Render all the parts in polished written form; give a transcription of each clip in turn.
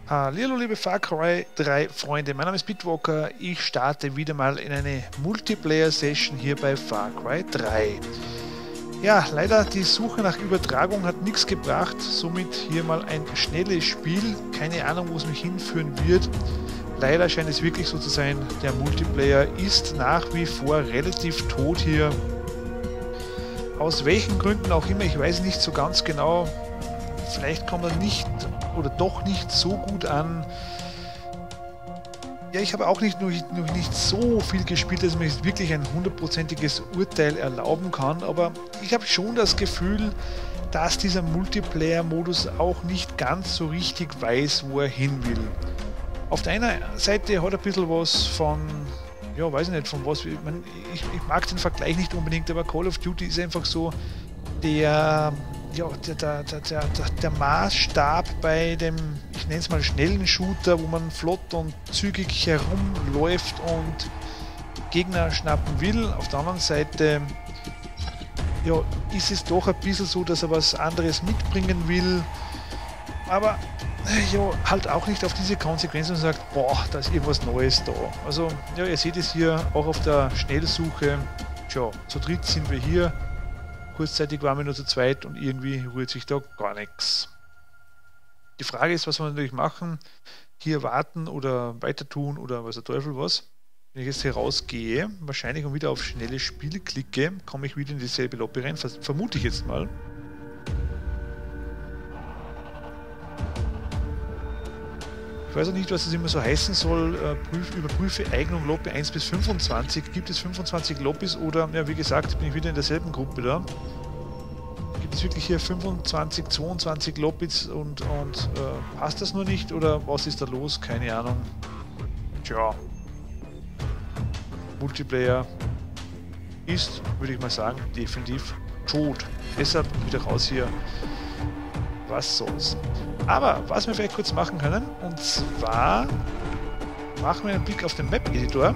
Hallo liebe Far Cry 3 Freunde, mein Name ist Bitwalker, ich starte wieder mal in eine Multiplayer-Session hier bei Far Cry 3. Ja, leider die Suche nach Übertragung hat nichts gebracht, somit hier mal ein schnelles Spiel, keine Ahnung wo es mich hinführen wird. Leider scheint es wirklich so zu sein, der Multiplayer ist nach wie vor relativ tot hier. Aus welchen Gründen auch immer, ich weiß nicht so ganz genau. Vielleicht kommt er nicht oder doch nicht so gut an. Ja, ich habe auch noch nicht so viel gespielt, dass man wirklich ein hundertprozentiges Urteil erlauben kann, aber ich habe schon das Gefühl, dass dieser Multiplayer-Modus auch nicht ganz so richtig weiß, wo er hin will. Auf der einen Seite hat er ein bisschen was von, ja, weiß ich nicht, von was, ich mag den Vergleich nicht unbedingt, aber Call of Duty ist einfach so der, ja, der Maßstab bei dem, ich nenne es mal schnellen Shooter, wo man flott und zügig herumläuft und Gegner schnappen will. Auf der anderen Seite, ja, ist es doch ein bisschen so, dass er was anderes mitbringen will, aber ja, halt auch nicht auf diese Konsequenzen und sagt, boah, da ist irgendwas Neues da. Also, ja, ihr seht es hier auch auf der Schnellsuche. Tja, zu dritt sind wir hier. Kurzzeitig waren wir nur zu zweit und irgendwie rührt sich da gar nichts. Die Frage ist, was wir natürlich machen. Hier warten oder weiter tun oder was der Teufel was. Wenn ich jetzt hier rausgehe, wahrscheinlich und wieder auf schnelles Spiel klicke, komme ich wieder in dieselbe Lobby rein. Vermute ich jetzt mal. Ich weiß auch nicht, was das immer so heißen soll. Überprüfe Eignung Lobby 1 bis 25. Gibt es 25 Lobbys oder, ja, wie gesagt, bin ich wieder in derselben Gruppe da. Gibt es wirklich hier 25, 22 Lobbys und passt das nur nicht oder was ist da los? Keine Ahnung. Tja. Multiplayer ist, würde ich mal sagen, definitiv tot. Deshalb wieder raus hier. Was soll's. Aber was wir vielleicht kurz machen können, und zwar machen wir einen Blick auf den Map-Editor.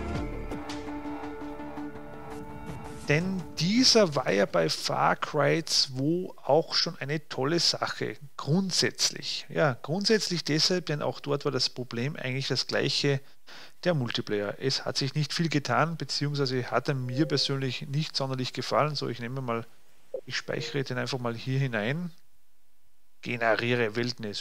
Denn dieser war ja bei Far Cry 2 auch schon eine tolle Sache, grundsätzlich. Ja, grundsätzlich deshalb, denn auch dort war das Problem eigentlich das gleiche, der Multiplayer. Es hat sich nicht viel getan, beziehungsweise hat er mir persönlich nicht sonderlich gefallen. So, ich speichere den einfach mal hier hinein. Generiere Wildnis.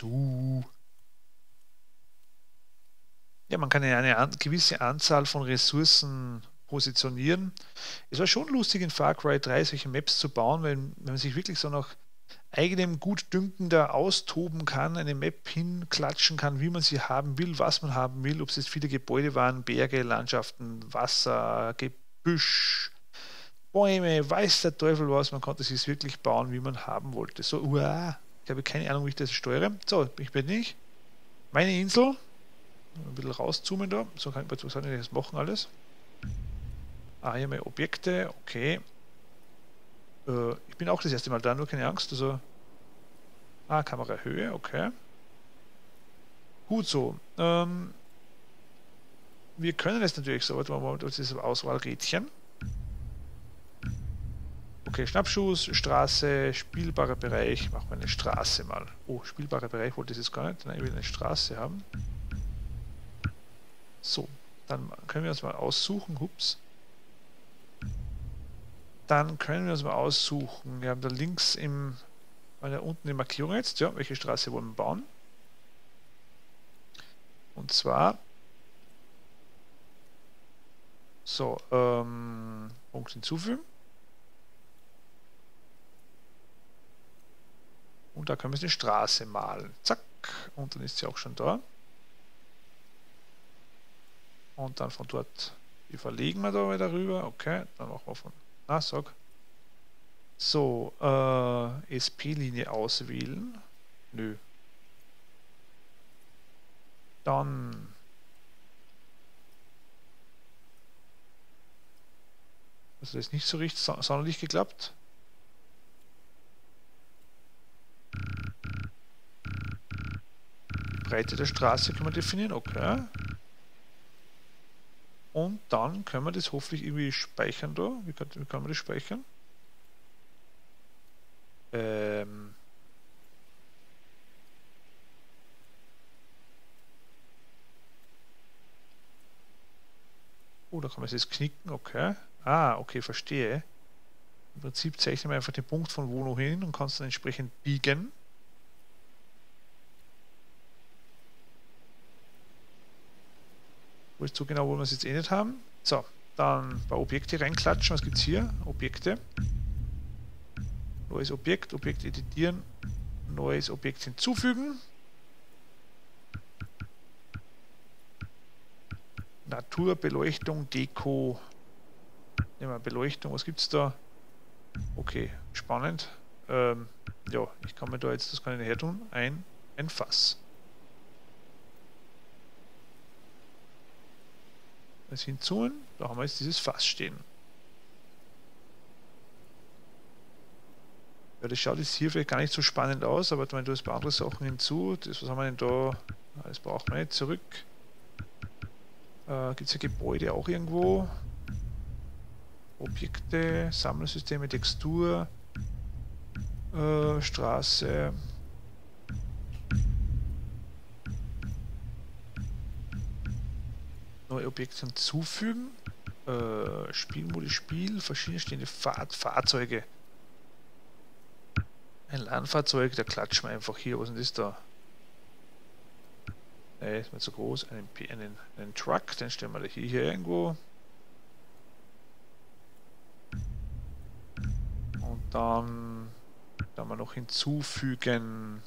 Ja, man kann eine gewisse Anzahl von Ressourcen positionieren. Es war schon lustig in Far Cry 3 solche Maps zu bauen, wenn man sich wirklich so nach eigenem Gutdünken da austoben kann, eine Map hinklatschen kann, wie man sie haben will, was man haben will, ob es jetzt viele Gebäude waren, Berge, Landschaften, Wasser, Gebüsch, Bäume, weiß der Teufel was, man konnte es wirklich bauen, wie man haben wollte. So, ich habe keine Ahnung, wie ich das steuere. So, ich bin nicht. Meine Insel. Ein bisschen rauszoomen da. So kann ich das machen alles. Hier meine Objekte. Okay. Ich bin auch das erste Mal da, nur keine Angst. Also, Kamerahöhe. Okay. Gut so. Wir können es natürlich so. Warte mal, das ist Auswahlrädchen. Okay, Schnappschuss, Straße, spielbarer Bereich. Machen wir eine Straße mal. Oh, spielbarer Bereich wollte ich jetzt gar nicht. Nein, ich will eine Straße haben. So, dann können wir uns mal aussuchen. Ups. Dann können wir uns mal aussuchen. Wir haben da links unten die Markierung jetzt. Ja, welche Straße wollen wir bauen? Und zwar so, Punkt hinzufügen. Und da können wir eine Straße malen. Zack. Und dann ist sie auch schon da. Und dann von dort, die verlegen wir da wieder rüber. Okay, dann machen wir von, sag. So, SP-Linie auswählen. Nö. Dann also das ist nicht so richtig sonderlich geklappt. Die Breite der Straße können wir definieren, okay. Und dann können wir das hoffentlich irgendwie speichern da. Wie kann man das speichern? Oh, da kann man es jetzt knicken, okay. Ah, okay, verstehe. Im Prinzip zeichnen wir einfach den Punkt von wo noch hin und kannst dann entsprechend biegen. Wo ist so genau, wo wir es jetzt eh nicht haben. So, dann ein paar Objekte reinklatschen. Was gibt es hier? Objekte. Neues Objekt, Objekt editieren, neues Objekt hinzufügen. Natur, Beleuchtung, Deko. Nehmen wir Beleuchtung, was gibt es da? Okay, spannend. Ja, ich kann mir da jetzt, das kann ich nicht her tun, ein Fass. Das hinzu, da haben wir jetzt dieses Fass stehen. Ja, das schaut jetzt hier vielleicht gar nicht so spannend aus, aber wenn du ein paar andere Sachen hinzu, das, was haben wir denn da? Das braucht man nicht, zurück. Gibt es ja Gebäude auch irgendwo? Objekte, Sammelsysteme, Textur, Straße. Neue Objekte hinzufügen. Spielmodus, Spiel, verschiedene stehende Fahrzeuge. Ein Landfahrzeug, da klatschen wir einfach hier. Was ist denn das da? Ne, ist mir zu groß. Einen Truck, den stellen wir da hier irgendwo. Und dann wir noch hinzufügen.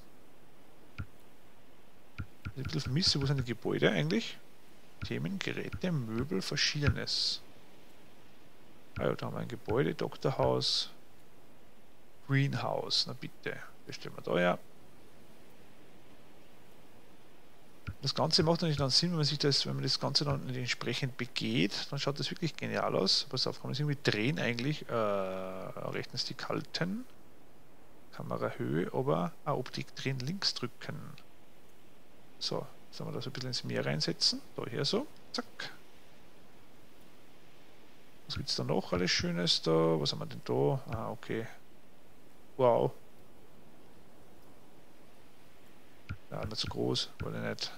Ein bisschen vermisse, wo sind die Gebäude eigentlich? Themen, Geräte, Möbel, Verschiedenes. Ah ja, da haben wir ein Gebäude, Doktorhaus, Greenhouse. Na bitte, das stellen wir da her. Das Ganze macht natürlich dann Sinn, wenn man das Ganze dann entsprechend begeht, dann schaut das wirklich genial aus. Pass auf, kann man es irgendwie drehen eigentlich. Rechten Stick halten. Kamerahöhe, aber Optik drehen, links drücken. So, jetzt haben wir da so ein bisschen ins Meer reinsetzen. Da her so. Zack. Was gibt es da noch alles Schönes da? Was haben wir denn da? Ah, okay. Wow. Ja, nicht so groß, wollte ich nicht.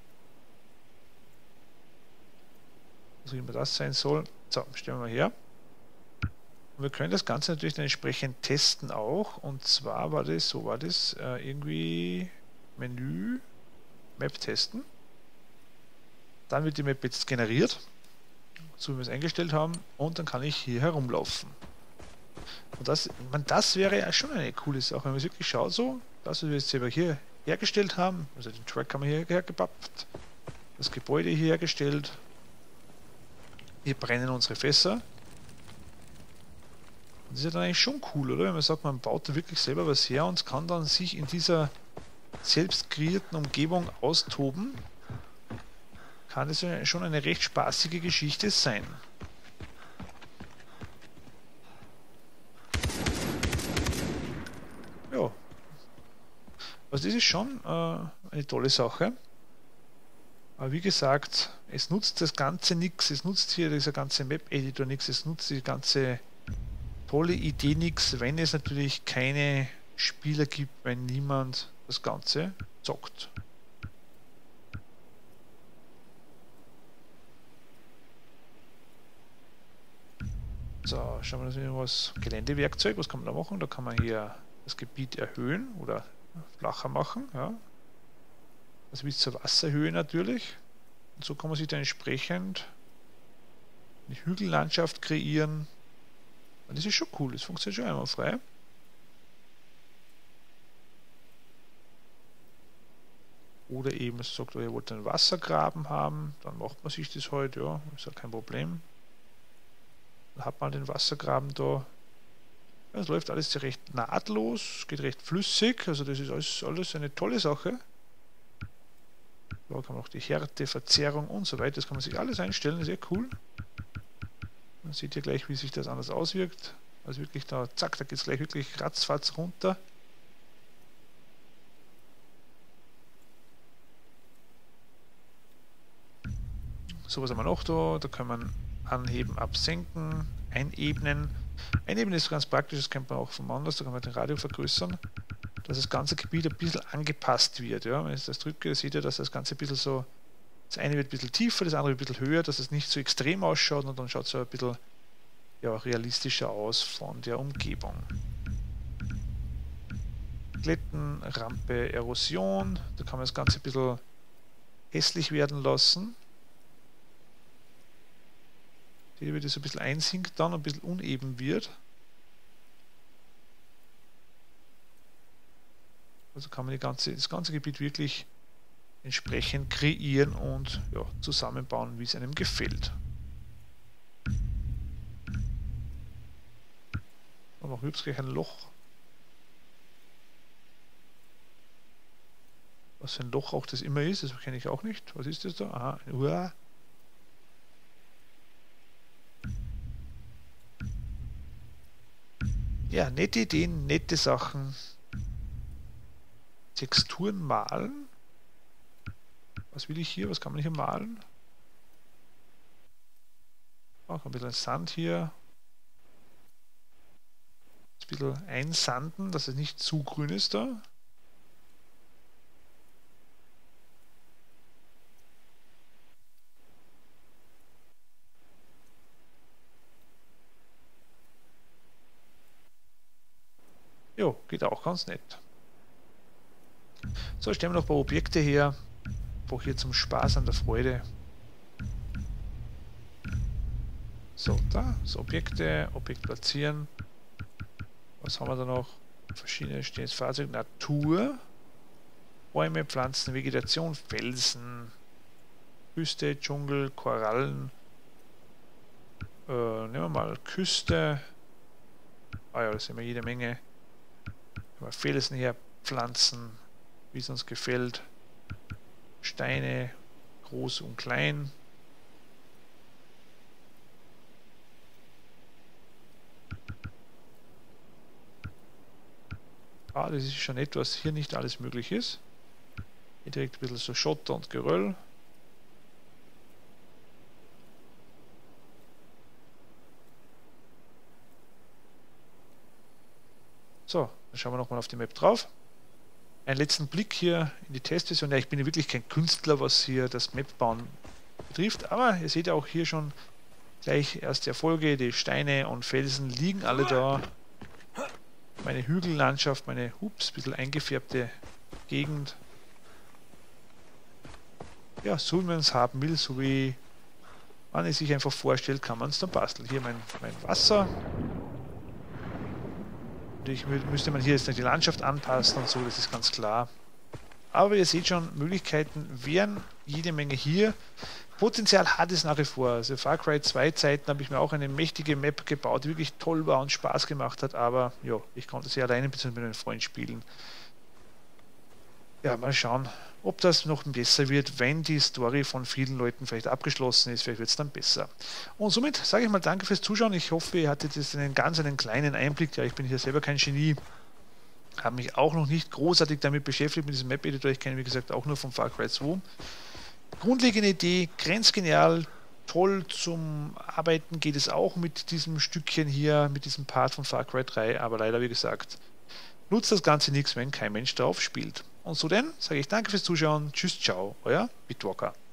Was auch immer das sein soll. So, stellen wir mal her. Und wir können das Ganze natürlich dann entsprechend testen auch. Und zwar war das, so war das, irgendwie Menü, Map testen. Dann wird die Map jetzt generiert, so wie wir es eingestellt haben. Und dann kann ich hier herumlaufen. Und das wäre ja schon eine coole Sache, wenn man es wirklich schaut, so, das, was wir jetzt selber hier hergestellt haben. Also den Truck haben wir hier hergepappt. Das Gebäude hier hergestellt. Hier brennen unsere Fässer. Das ist ja dann eigentlich schon cool, oder? Wenn man sagt, man baut da wirklich selber was her und kann dann sich in dieser selbst kreierten Umgebung austoben, kann das ja schon eine recht spaßige Geschichte sein. Ja. Also das ist schon eine tolle Sache. Aber wie gesagt, es nutzt das Ganze nichts, es nutzt hier dieser ganze Map-Editor nichts, es nutzt die ganze tolle Idee nichts, wenn es natürlich keine Spieler gibt, wenn niemand das Ganze zockt. So, schauen wir uns mal was. Geländewerkzeug, was kann man da machen? Da kann man hier das Gebiet erhöhen oder flacher machen. Ja. Also bis zur Wasserhöhe natürlich. Und so kann man sich dann entsprechend eine Hügellandschaft kreieren. Und das ist schon cool, das funktioniert schon einmal frei. Oder eben, es sagt, ihr wollt einen Wassergraben haben, dann macht man sich das halt, ja, ist ja kein Problem. Dann hat man den Wassergraben da. Es läuft alles recht nahtlos, geht recht flüssig, also das ist alles eine tolle Sache. Da kann man auch die Härte, Verzerrung und so weiter, das kann man sich alles einstellen, das ist sehr cool. Man sieht ja gleich, wie sich das anders auswirkt. Also wirklich da, zack, da geht es gleich wirklich ratzfatz runter. So, was haben wir noch da? Da kann man anheben, absenken, einebnen. Einebnen ist ganz praktisch, das kennt man auch vom Anders, da kann man den Radio vergrößern, dass das ganze Gebiet ein bisschen angepasst wird. Ja? Wenn ich das drücke, seht ihr, dass das Ganze ein bisschen so Das eine wird ein bisschen tiefer, das andere ein bisschen höher, dass es nicht so extrem ausschaut und dann schaut es so ein bisschen ja, realistischer aus von der Umgebung. Glätten, Rampe, Erosion, da kann man das Ganze ein bisschen hässlich werden lassen. Die wird so ein bisschen einsinkt dann und ein bisschen uneben wird. Also kann man das ganze Gebiet wirklich entsprechend kreieren und ja, zusammenbauen, wie es einem gefällt. Und noch hübsch gleich ein Loch. Was für ein Loch auch das immer ist, das kenne ich auch nicht. Was ist das da? Aha, ein Uhr. Ja, nette Ideen, nette Sachen. Texturen malen. Was will ich hier? Was kann man hier malen? Auch ein bisschen Sand hier. Ein bisschen einsanden, dass es nicht zu grün ist da. Jo, geht auch ganz nett. So, stellen wir noch ein paar Objekte her. Einfach hier zum Spaß an der Freude. So, da, so Objekte, Objekt platzieren. Was haben wir da noch? Verschiedene stehendes Fahrzeug, Natur, Bäume, Pflanzen, Vegetation, Felsen, Küste, Dschungel, Korallen. Nehmen wir mal Küste. Ah ja, da sehen wir jede Menge. Felsen her, Pflanzen, wie es uns gefällt. Steine, groß und klein. Ah, das ist schon etwas, hier nicht alles möglich ist. Hier direkt ein bisschen so Schotter und Geröll. So, dann schauen wir nochmal auf die Map drauf. Einen letzten Blick hier in die Testversion. Ja, ich bin ja wirklich kein Künstler, was hier das Map-Bauen betrifft, aber ihr seht ja auch hier schon gleich erste Erfolge. Die Steine und Felsen liegen alle da. Meine Hügellandschaft, meine bisschen eingefärbte Gegend. Ja, so wie man es haben will, so wie man es sich einfach vorstellt, kann man es dann basteln. Hier mein Wasser. Müsste man hier jetzt nicht die Landschaft anpassen und so, das ist ganz klar. Aber ihr seht schon, Möglichkeiten wären jede Menge hier. Potenzial hat es nach wie vor. Also Far Cry 2 Zeiten habe ich mir auch eine mächtige Map gebaut, die wirklich toll war und Spaß gemacht hat, aber ja, ich konnte sie alleine bzw. mit einem Freund spielen. Ja, mal schauen, ob das noch besser wird, wenn die Story von vielen Leuten vielleicht abgeschlossen ist. Vielleicht wird es dann besser. Und somit sage ich mal danke fürs Zuschauen. Ich hoffe, ihr hattet jetzt einen kleinen Einblick. Ja, ich bin hier selber kein Genie. Habe mich auch noch nicht großartig damit beschäftigt, mit diesem Map-Editor. Ich kenne, wie gesagt, auch nur von Far Cry 2. Grundlegende Idee, grenzgenial, toll zum Arbeiten geht es auch mit diesem Stückchen hier, mit diesem Part von Far Cry 3. Aber leider, wie gesagt, nutzt das Ganze nichts, wenn kein Mensch darauf spielt. Und so denn sage ich danke fürs Zuschauen. Tschüss, ciao, euer Bitwalker.